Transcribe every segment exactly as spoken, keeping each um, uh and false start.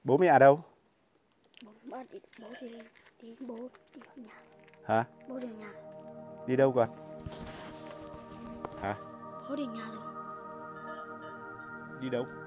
Bố mẹ ở đâu? Bố, bố, đi, bố đi, đi, bố đi ở nhà. Hả? Bố đi ở nhà. Đi đâu con? Hả? Bố đi ở nhà rồi. Đi đâu?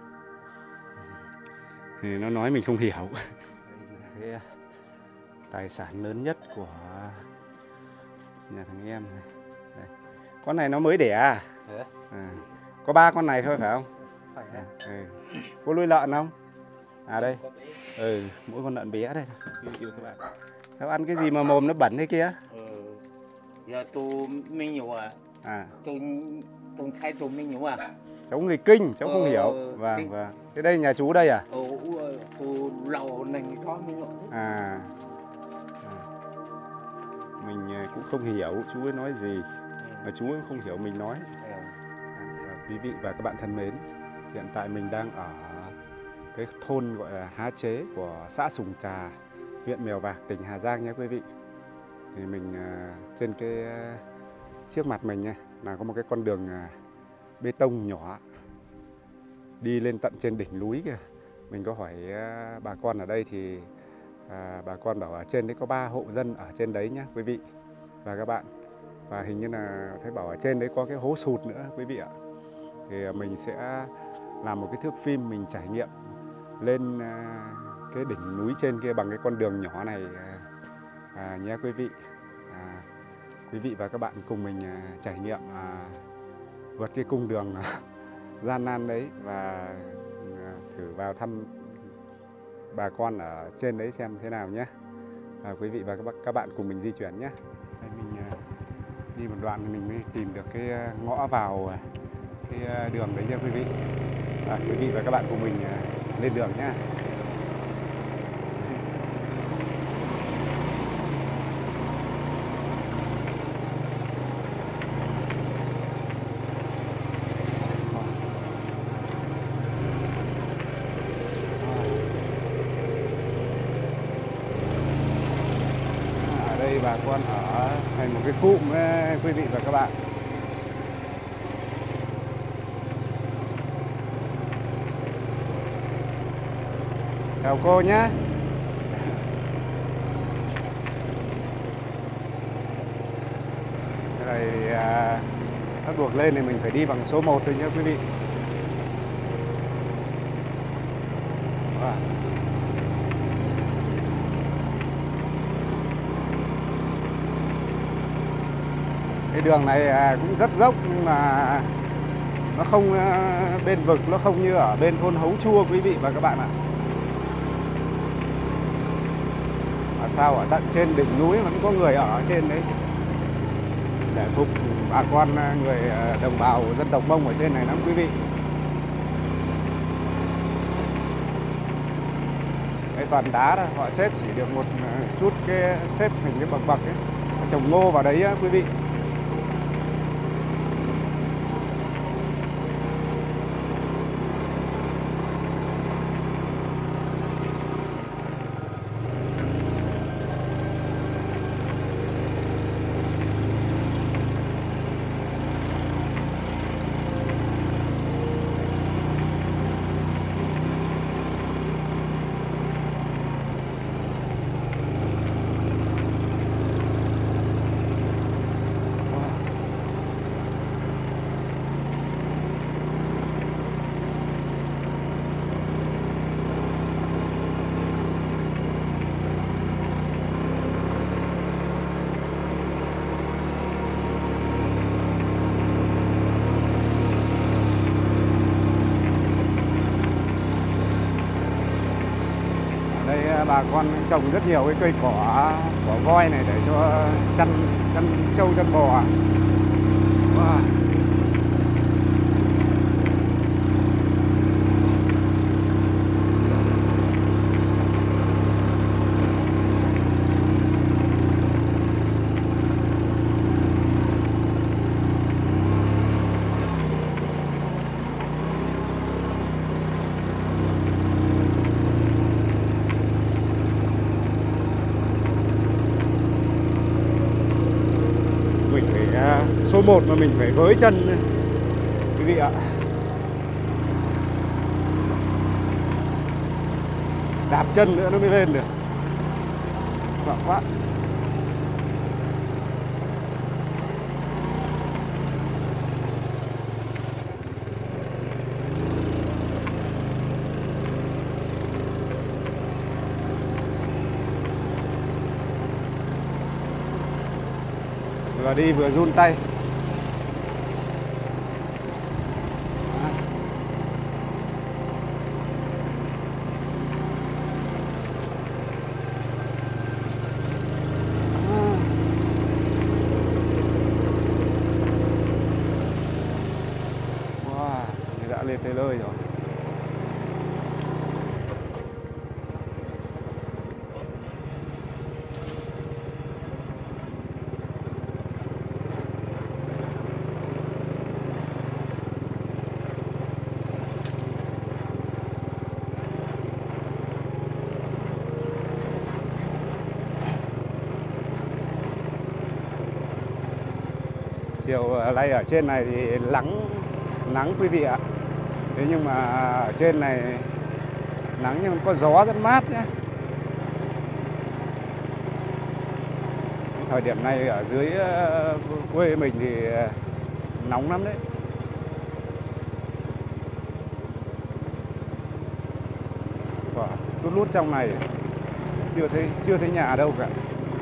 Thì nó nói mình không hiểu. Đây là cái tài sản lớn nhất của nhà thằng em này. Đây. Con này nó mới đẻ à? À. Có ba con này thôi phải không? Phải đấy. Ừ. Có nuôi lợn không? À đây. Ừ, mỗi con lợn bé đây. Yêu các bạn. Sao ăn cái gì mà mồm nó bẩn thế kia? Ừ. Giờ tôi mình nhiều à. À. Tôi tôi thấy tôi mình nhiều à. Cháu người Kinh, cháu không ờ, hiểu. Vâng, vâng. Thế đây nhà chú đây à? Ừ, tôi lầu này thôi mình nhiều. À. À. Mình cũng không hiểu chú ấy nói gì. Mà chú ấy không hiểu mình nói. À, quý vị và các bạn thân mến, hiện tại mình đang ở cái thôn gọi là Há Chế của xã Sùng Trà, huyện Mèo Vạc, tỉnh Hà Giang nhé quý vị. Thì mình trên cái trước mặt mình nha là có một cái con đường bê tông nhỏ đi lên tận trên đỉnh núi kìa. Mình có hỏi bà con ở đây thì à, bà con bảo ở trên đấy có ba hộ dân ở trên đấy nhé quý vị và các bạn. Và hình như là thấy bảo ở trên đấy có cái hố sụt nữa quý vị ạ. Thì mình sẽ làm một cái thước phim mình trải nghiệm lên cái đỉnh núi trên kia bằng cái con đường nhỏ này à, nhé quý vị. À, quý vị và các bạn cùng mình à, trải nghiệm à, vượt cái cung đường à, gian nan đấy và à, thử vào thăm bà con ở trên đấy xem thế nào nhé. À, quý vị và các bạn cùng mình di chuyển nhé. Đây mình à, đi một đoạn thì mình mới tìm được cái ngõ vào cái đường đấy nha quý vị. À, quý vị và các bạn cùng mình lên đường nhé. Ở đây bà con ở thành một cái cụm ấy, quý vị và các bạn. Chào cô nhé. Rồi à, bắt buộc lên thì mình phải đi bằng số một thôi nhé quý vị. Wow. Cái đường này à, cũng rất dốc nhưng mà nó không à, bên vực, nó không như ở bên thôn Hấu Chua quý vị và các bạn ạ. À, sao ở tận trên đỉnh núi vẫn có người ở trên đấy để phục bà con người đồng bào dân tộc Mông ở trên này lắm quý vị. Cái toàn đá đó, họ xếp chỉ được một chút cái xếp thành cái bậc bậc ấy, trồng ngô vào đấy á, quý vị. Bà con trồng rất nhiều cái cây cỏ, cỏ voi này để cho chăn chăn trâu chăn bò. Wow. Số một mà mình phải với chân quý vị ạ. đạp chân nữa nó mới lên được. Sợ quá. Vừa đi vừa run tay. Wow, đã lên tới nơi rồi. Chiều nay ở trên này thì nắng nắng quý vị ạ. Thế nhưng mà ở trên này nắng nhưng có gió rất mát nhé. Thời điểm này ở dưới quê mình thì nóng lắm đấy. Wow, tút lút trong này chưa thấy chưa thấy nhà đâu cả.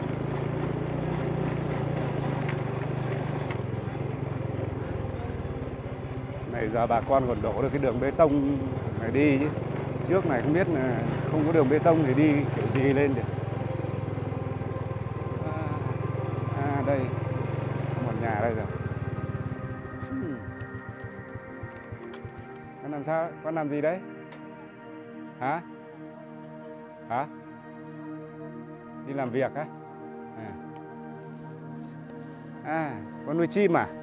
Này giờ bà con còn đổ được cái đường bê tông này đi chứ. Trước này không biết là không có đường bê tông thì đi kiểu gì lên được. À, à đây, có một nhà đây rồi. Hmm. Con làm sao? Con làm gì đấy? Hả? Hả? Đi làm việc á? À, à con nuôi chim à?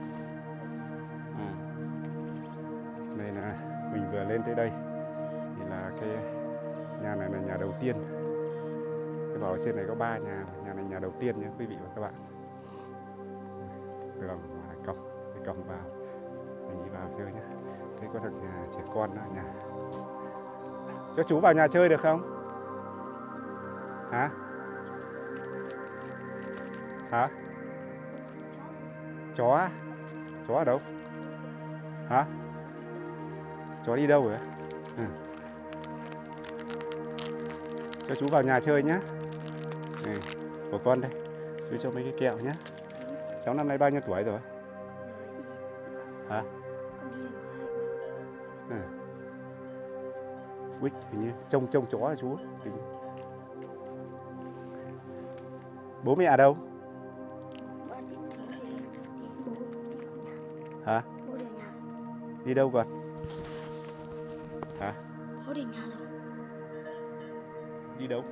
Đây là mình vừa lên tới đây thì là cái nhà này là nhà đầu tiên. Cái bảo trên này có ba nhà, nhà này nhà đầu tiên nhé quý vị và các bạn. Tường ngoài cổng, cái cổng vào, mình đi vào chơi nhé. Thế có thằng nhà trẻ con đó nhà. Cho chú vào nhà chơi được không? Hả? Hả? Chó á? Chó ở đâu? Hả? Chó đi đâu rồi? Ừ. Cho chú vào nhà chơi nhé. Này, của con đây. Đưa cho mấy cái kẹo nhé. Cháu năm nay bao nhiêu tuổi rồi? Hả? À. Quýt hình như trông trông chó là chú. Hình... Bố mẹ ở đâu? Hả? Đi đâu con? Hả? Bố đi nhà rồi. Đi đâu?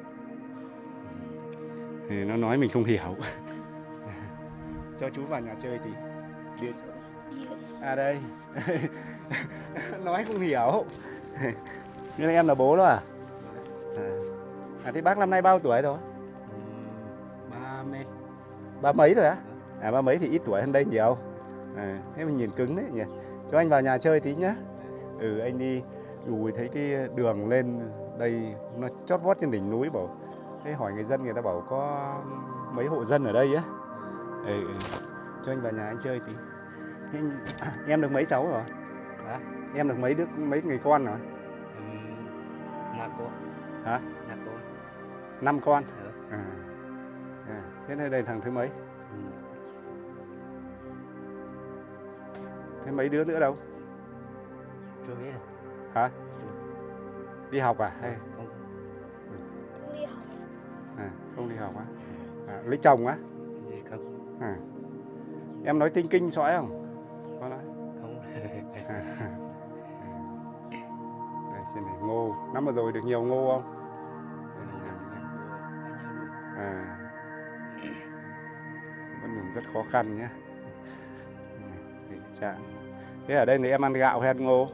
Thì nó nói mình không hiểu. Cho chú vào nhà chơi tí. Đi. À đây. Nói không hiểu. Nhưng em là bố đó à? À, à thế bác năm nay bao tuổi rồi? Ba mấy. Ba mấy rồi á? À ba mấy thì ít tuổi hơn đây nhiều. À, thế mình nhìn cứng đấy nhỉ. Cho anh vào nhà chơi tí nhá. Ừ anh đi. Ui thấy cái đường lên đây nó chót vót trên đỉnh núi bảo. Thế hỏi người dân người ta bảo có mấy hộ dân ở đây á. Ừ, ừ. Cho anh vào nhà anh chơi tí. Thế, em được mấy cháu rồi? Hả? Em được mấy đứa mấy người con rồi? Ừ, năm con. Hả? Năm con. Năm con? Ừ. À. À. Thế đây đây thằng thứ mấy? Ừ. Thế mấy đứa nữa đâu? Chưa biết rồi. Hả? Chưa. Đi học à? Hay? Không. Không đi học. À, không đi học á? À, lấy chồng á? Đi không. À. Em nói tinh kinh sõi không? Có nói. Không. À. Đây trên này ngô. Năm vừa rồi được nhiều ngô không? À. Vẫn còn rất khó khăn nhé. Thế ở đây thì em ăn gạo hay ăn ngô?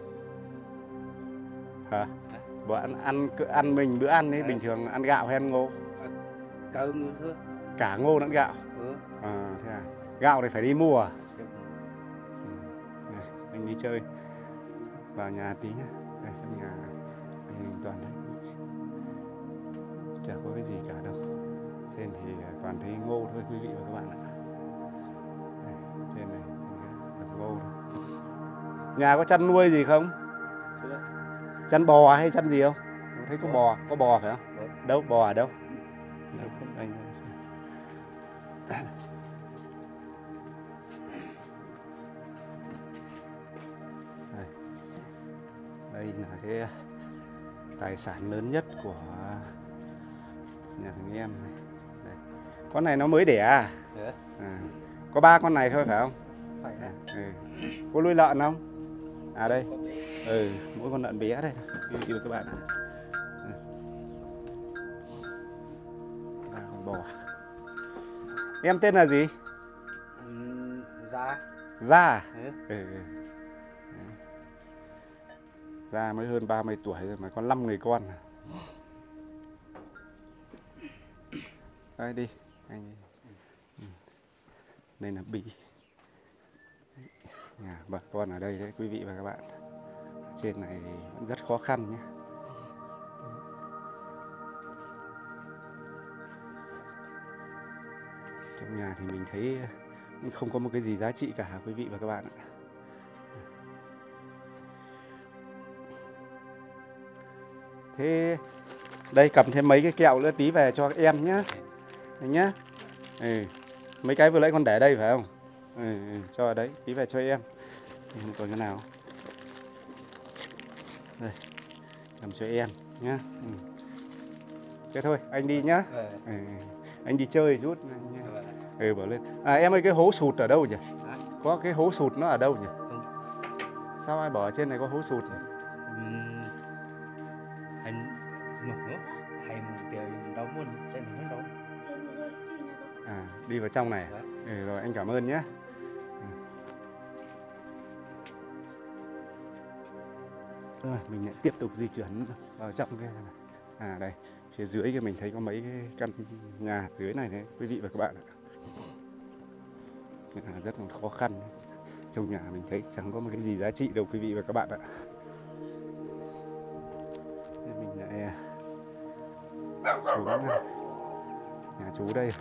Hả? Bữa ăn ăn ăn mình bữa ăn ấy bình thường ăn gạo hay ăn ngô? Cơm thôi. Cả ngô lẫn gạo. Ừ. À, thế à. Gạo này phải đi mua à? Ừ. Này, anh đi chơi vào nhà tí nhé. Đây xem nhà toàn đấy. chả có cái gì cả đâu. Trên thì toàn thấy ngô thôi quý vị và các bạn ạ. Đây, trên này là ngô thôi. Nhà có chăn nuôi gì không? Chăn bò hay chăn gì không? Thấy có bò, có bò phải không? Đâu, bò ở đâu? Đâu, anh... Đây. Đây là cái tài sản lớn nhất của nhà thằng em này. Đây. Con này nó mới đẻ à? À, có ba con này thôi phải không? Phải. À, ừ. Có nuôi lợn không? À đây. Ừ, mỗi con lợn bé đây. Quý vị và các bạn ạ. Ba con bò. Em tên là gì? Gia. Gia à? Ừ. Ừ. Gia mới hơn ba mươi tuổi rồi mà có năm người con. Đây đi, anh đi. Ừ. Đây là Bỉ. Nhà bà con ở đây đấy quý vị và các bạn. Trên này vẫn rất khó khăn nhé. Trong nhà thì mình thấy không có một cái gì giá trị cả quý vị và các bạn ạ. Thế đây cầm thêm mấy cái kẹo nữa tí về cho các em nhé. Đấy nhá. Ừ. Mấy cái vừa nãy con để đây phải không? Ừ, ừ, cho ở đấy, tí về cho em. Không còn cái nào. Đây, cầm cho em nhá. Ừ. Thế thôi, anh đi nhá. Ừ. Anh đi chơi chút. Ừ, bỏ lên. À em ơi, cái hố sụt ở đâu nhỉ? Có cái hố sụt nó ở đâu nhỉ? Sao ai bỏ ở trên này có hố sụt nhỉ? Hành ngủ hay một điều đâu muốn trên hết đâu. À, đi vào trong này. Ừ, rồi anh cảm ơn nhé. Rồi, mình lại tiếp tục di chuyển vào trong cái này. À đây, phía dưới kia mình thấy có mấy cái căn nhà dưới này đấy, quý vị và các bạn ạ. À, rất là khó khăn. Trong nhà mình thấy chẳng có một cái gì giá trị đâu quý vị và các bạn ạ. Nên mình lại xuống nhà chú đây.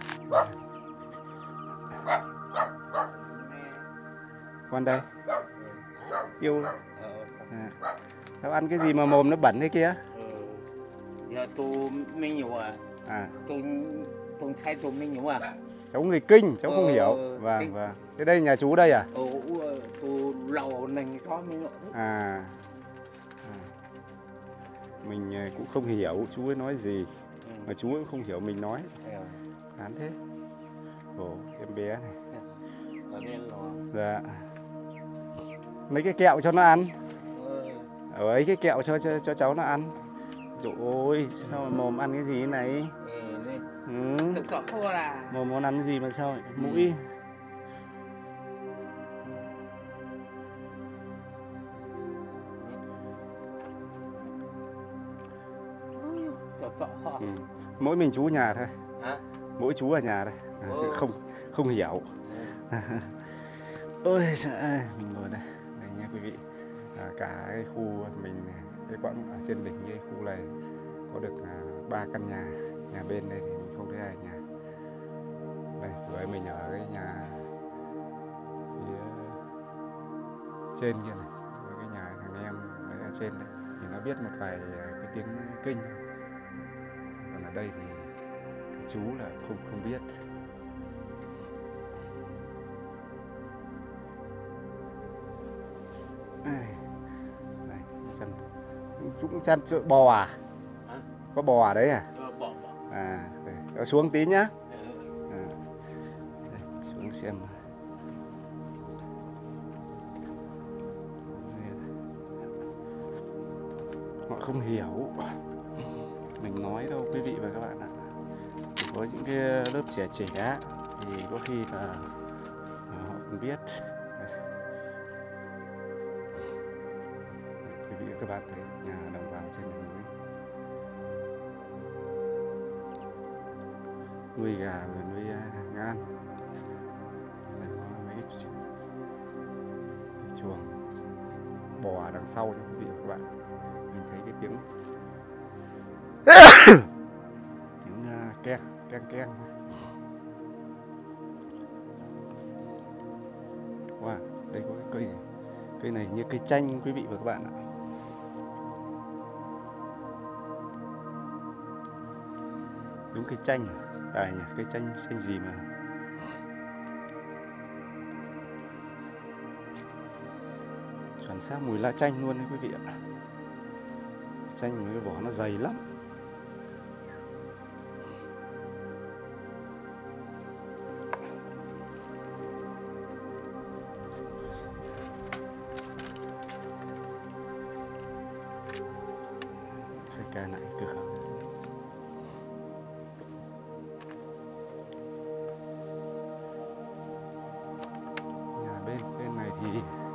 Con đây. Yêu. À. Sao ăn cái gì mà mồm nó bẩn thế kia? Giờ tôi mới nhiều à. À. Tôi tôi sai tôi mới nhiều à. Cháu người Kinh, cháu không ờ, hiểu. Vâng, vâng. Thế đây nhà chú đây à? Ồ, tôi lầu này có mới nhọ. À. À. Mình cũng không hiểu chú ấy nói gì. Ừ. Mà chú cũng không hiểu mình nói. Chán thế. Ồ, em bé này. Dạ. Mấy cái kẹo cho nó ăn. Ở ấy cái kẹo cho cho, cho cháu nó ăn. Trời ơi, sao mà mồm ăn cái gì thế này? Ừ. Mồm con ăn cái gì mà sao vậy? Mũi. Ừ. Mỗi mình chú ở nhà thôi. Hả? Mỗi chú ở nhà đây. À, không không hiểu. Ôi trời, mình ngồi đây. Đây nha quý vị. À, cả cái khu mình cái quãng ở trên đỉnh cái khu này có được ba à, căn nhà. Nhà bên đây thì mình không thấy ai nhà. Đây, với mình ở cái nhà phía trên kia này, với cái nhà thằng em đấy ở trên đấy thì nó biết một vài cái tiếng Kinh. Còn ở đây thì cái chú là không không biết. Đây, chăn cũng chăn bò à? Hả? Có bò ở đấy à? Ờ, bò, bò. À, đây, cho xuống tí nhá. À, đây, xuống xem. Họ không hiểu mình nói đâu quý vị và các bạn ạ. Có những cái lớp trẻ trẻ thì có khi là họ không biết. Quý vị và các bạn thấy nhà đồng bào trên miền núi nuôi gà rồi nuôi ngan. Đây có mấy cái chuồng bò đằng sau cho quý vị và các bạn. Mình thấy cái tiếng keng keng keng. Wow, đây có cái cây này. Cây này như cây chanh quý vị và các bạn ạ. Đúng cây chanh, tài nhỉ, cây chanh chanh gì mà. Chuẩn xác mùi lá chanh luôn đấy quý vị ạ. Chanh cái vỏ nó dày lắm. Phải ca lại cửa khẩu. Nhà bên trên này thì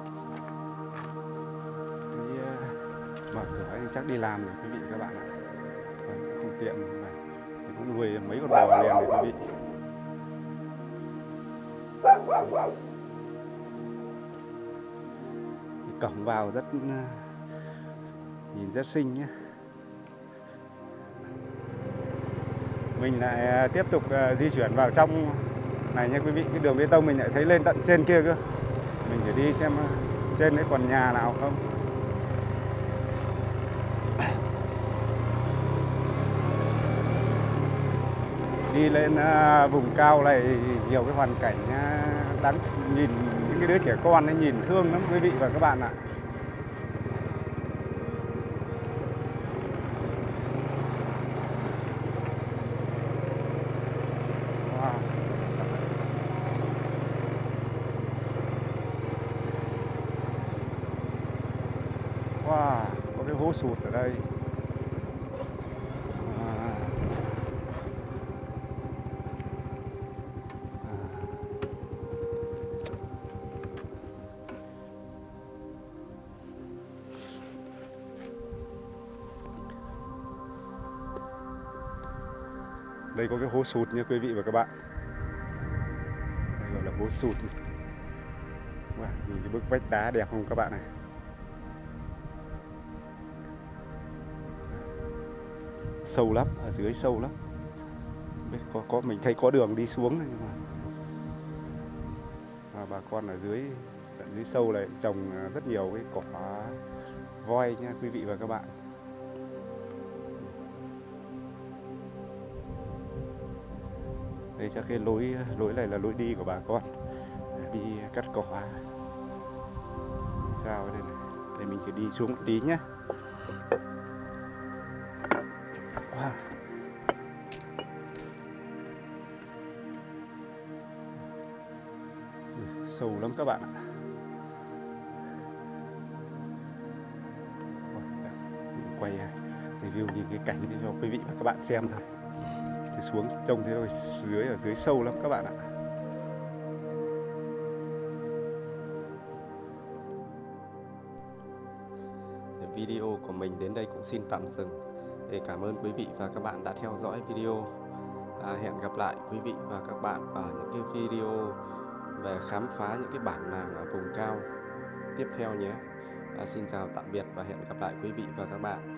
mở cửa thì chắc đi làm rồi quý vị các bạn ạ. Không tiện này. Thì cũng nuôi mấy con bò liền này quý vị. Cổng vào rất nhìn rất xinh nhé. Mình lại tiếp tục di chuyển vào trong này nha quý vị. Cái đường bê tông mình lại thấy lên tận trên kia cơ. Mình phải đi xem trên đấy còn nhà nào không. Đi lên uh, vùng cao này nhiều cái hoàn cảnh uh, đáng nhìn, những cái đứa trẻ con ấy nhìn thương lắm quý vị và các bạn ạ. Wow. Wow, có cái hố sụt ở đây. Đây có cái hố sụt nha quý vị và các bạn. Đây gọi là hố sụt. Wow, nhìn cái bức vách đá đẹp không các bạn này. Sâu lắm, ở dưới sâu lắm. Biết có có mình thấy có đường đi xuống này, nhưng mà và bà con ở dưới tận dưới sâu này trồng rất nhiều cái cỏ voi nha quý vị và các bạn. Đây chắc cái lối lối này là lối đi của bà con đi cắt cỏ. Sao đây này? Đây mình phải đi xuống một tí nhé. Wow. Sâu lắm các bạn ạ. Quay review nhìn cái cảnh cho quý vị và các bạn xem thôi. Thì xuống trông thế thôi, dưới ở dưới sâu lắm các bạn ạ. Video của mình đến đây cũng xin tạm dừng. Để cảm ơn quý vị và các bạn đã theo dõi video. À, hẹn gặp lại quý vị và các bạn ở những cái video về khám phá những cái bản làng ở vùng cao tiếp theo nhé. À, xin chào tạm biệt và hẹn gặp lại quý vị và các bạn.